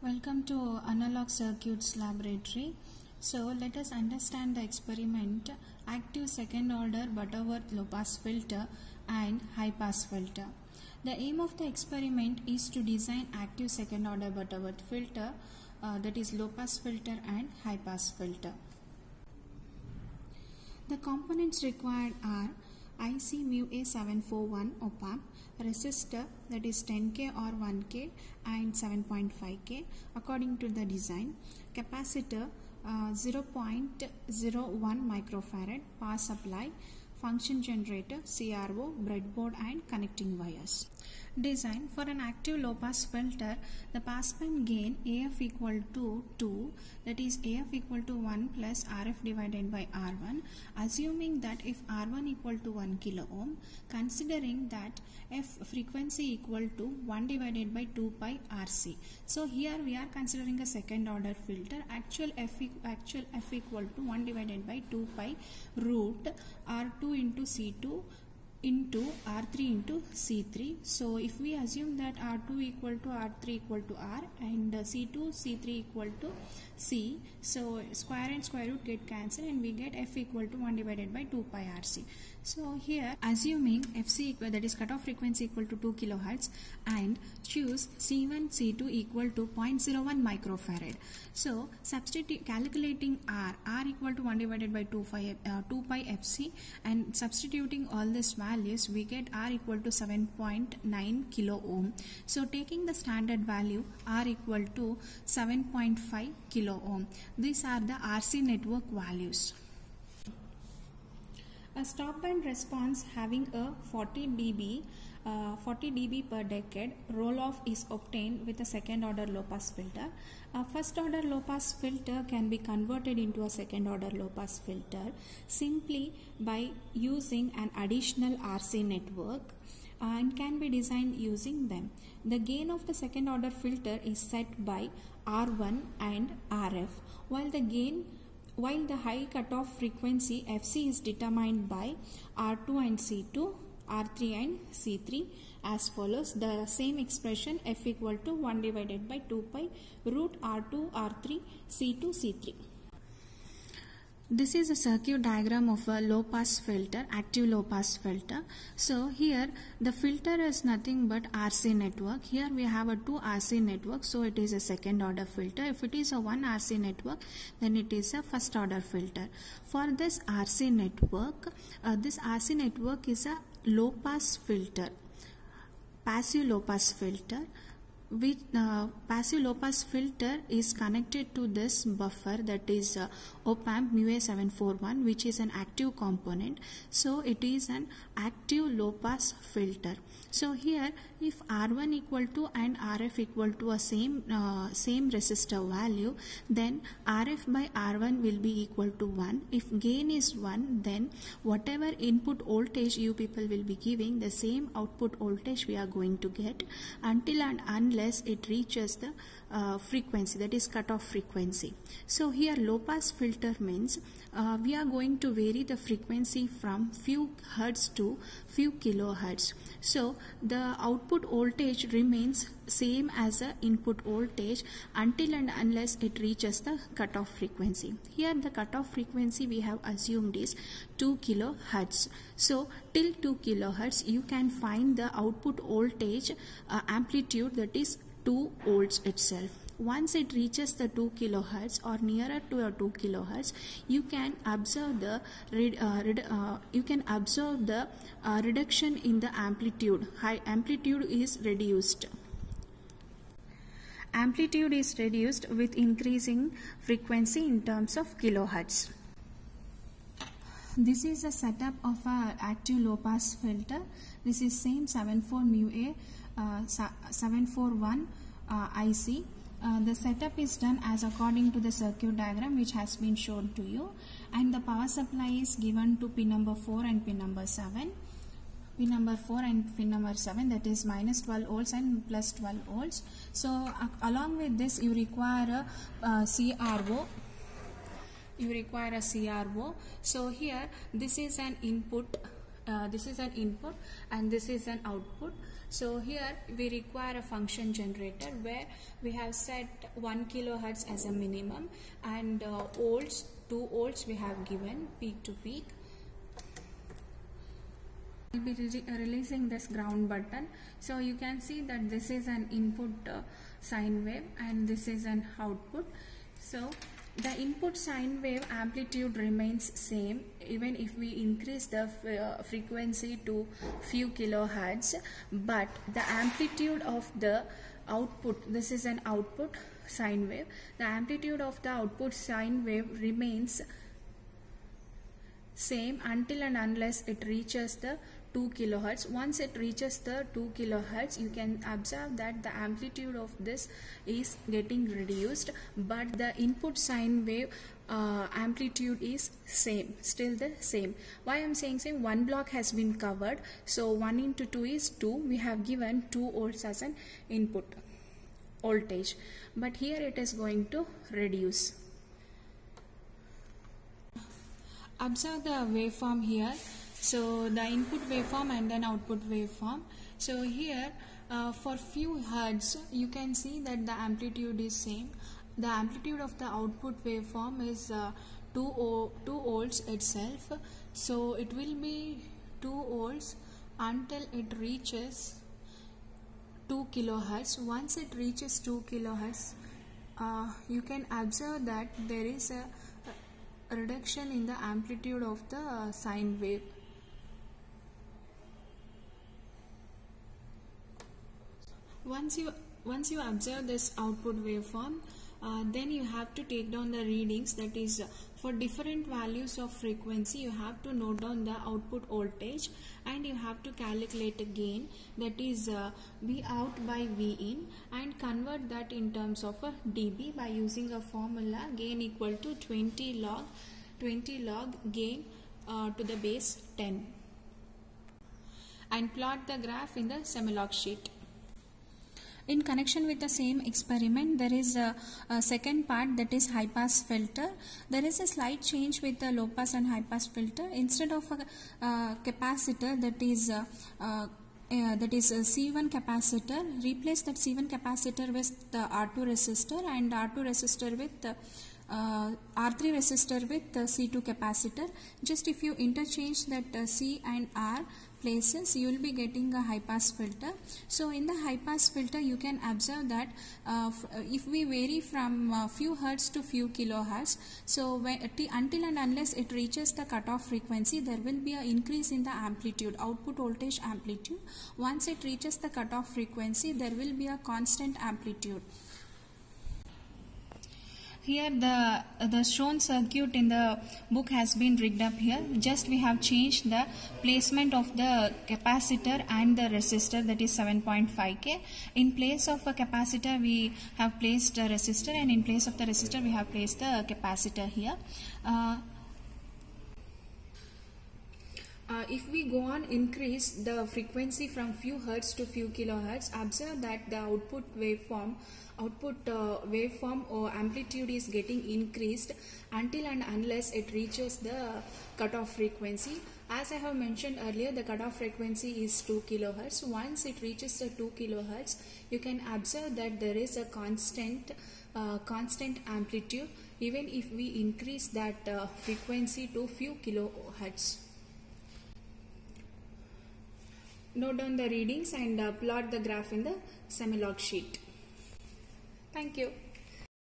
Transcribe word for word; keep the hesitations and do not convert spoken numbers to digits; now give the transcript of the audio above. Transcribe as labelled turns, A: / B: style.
A: Welcome to Analog Circuits Laboratory. So let us understand the experiment active second order Butterworth low pass filter and high pass filter. The aim of the experiment is to design active second order Butterworth filter, uh, that is low pass filter and high pass filter. The components required are I C mu A seven forty-one op-amp, resistor that is ten K or one K and seven point five K according to the design, capacitor uh, zero point zero one microfarad, power supply, function generator, C R O, breadboard and connecting wires. Design for an active low pass filter, the passband gain A F equal to two, that is A F equal to one plus R F divided by R one, assuming that if R one equal to one kilo ohm, considering that F frequency equal to one divided by two pi R C. So here we are considering a second order filter. Actual F, actual F equal to one divided by two pi root R two into C two into R three into C three. So if we assume that R two equal to R three equal to R and uh, C two C three equal to C, so square and square root get cancelled and we get F equal to one divided by two pi R C. So here assuming F C equal, that is cutoff frequency equal to two kilohertz, and choose C one C two equal to zero point zero one microfarad. So substitute calculating R, R equal to one divided by two pi, uh, two pi F C, and substituting all these values we get R equal to seven point nine kilo ohm. So taking the standard value R equal to seven point five kilo ohm. These are the R C network values. A stop band response having a forty D B, uh, forty D B per decade roll off is obtained with a second order low pass filter. A first order low pass filter can be converted into a second order low pass filter simply by using an additional R C network and can be designed using them. The gain of the second order filter is set by R one and R F, while the gain while the high cutoff frequency F C is determined by R two and C two, R three and C three as follows. The same expression F equal to one divided by two pi root R two R three C two C three. This is a circuit diagram of a low pass filter, active low pass filter. So here the filter is nothing but R C network. Here we have a two R C network, so it is a second order filter. If it is a one R C network, then it is a first order filter. For this R C network, uh, this R C network is a low pass filter, passive low pass filter. With uh, passive low pass filter is connected to this buffer, that is uh, op-amp mu A seven forty-one, which is an active component. So it is an active low pass filter. So here if R one equal to and R F equal to a same uh, same resistor value, then R F by R one will be equal to one. If gain is one, then whatever input voltage you people will be giving, the same output voltage we are going to get until and unless it reaches the uh, frequency, that is cutoff frequency. So here low pass filter means uh, we are going to vary the frequency from few hertz to few kilohertz. So the output voltage remains same as the input voltage until and unless it reaches the cutoff frequency. Here the cutoff frequency we have assumed is two kilohertz. So till two kilohertz you can find the output voltage uh, amplitude, that is two volts itself. Once it reaches the two kilohertz or nearer to a two kilohertz, you can observe the uh, uh, you can observe the uh, reduction in the amplitude. High amplitude is reduced. Amplitude is reduced with increasing frequency in terms of kilohertz. This is a setup of a active low pass filter. This is same seven four mu A uh, seven forty-one uh, I C. Uh, the setup is done as according to the circuit diagram which has been shown to you, and the power supply is given to pin number four and pin number seven. Pin number four and pin number seven, that is minus twelve volts and plus twelve volts. So uh, along with this you require a uh, C R O. You require a C R O. So here this is an input, uh, this is an input and this is an output. So here we require a function generator where we have set one kilohertz as a minimum, and uh, volts, two volts we have given peak to peak. We'll be re releasing this ground button. So you can see that this is an input uh, sine wave and this is an output. So the input sine wave amplitude remains same even if we increase the uh, frequency to few kilohertz, but the amplitude of the output, this is an output sine wave, the amplitude of the output sine wave remains same until and unless it reaches the two kilohertz. Once it reaches the two kilohertz, you can observe that the amplitude of this is getting reduced, but the input sine wave uh, amplitude is same, still the same. Why I am saying same? One block has been covered, so one into two is two. We have given two volts as an input voltage, but here it is going to reduce. Observe the waveform here. So the input waveform and then output waveform. So here uh, for few hertz you can see that the amplitude is same. The amplitude of the output waveform is uh, two volts itself. So it will be two volts until it reaches two kilohertz. Once it reaches two kilohertz, uh, you can observe that there is a reduction in the amplitude of the uh, sine wave. Once you once you observe this output waveform, uh, then you have to take down the readings. That is, uh, for different values of frequency you have to note down the output voltage, and you have to calculate a gain, that is uh, V out by V in, and convert that in terms of a dB by using a formula gain equal to twenty log gain uh, to the base ten, and plot the graph in the Semilog sheet. In connection with the same experiment, there is a, a second part, that is high pass filter. There is a slight change with the low pass and high pass filter. Instead of a uh, capacitor, that is uh, uh, uh, that is a C one capacitor, replace that C one capacitor with the R two resistor, and R two resistor with the Uh, R three resistor with uh, C two capacitor. Just if you interchange that uh, C and R places, you will be getting a high pass filter. So in the high pass filter you can observe that uh, if we vary from uh, few hertz to few kilohertz, so when, until and unless it reaches the cutoff frequency, there will be an increase in the amplitude, output voltage amplitude. Once it reaches the cutoff frequency, there will be a constant amplitude. Here the the shown circuit in the book has been rigged up here. Just we have changed the placement of the capacitor and the resistor, that is seven point five K. In place of a capacitor we have placed a resistor, and in place of the resistor we have placed the capacitor here. Uh, Uh, if we go on increase the frequency from few hertz to few kilohertz, observe that the output waveform output uh, waveform or amplitude is getting increased until and unless it reaches the cutoff frequency. As I have mentioned earlier, the cutoff frequency is two kilohertz. Once it reaches the two kilohertz, you can observe that there is a constant uh, constant amplitude even if we increase that uh, frequency to few kilohertz. Note down the readings and uh, plot the graph in the Semilog sheet. Thank you.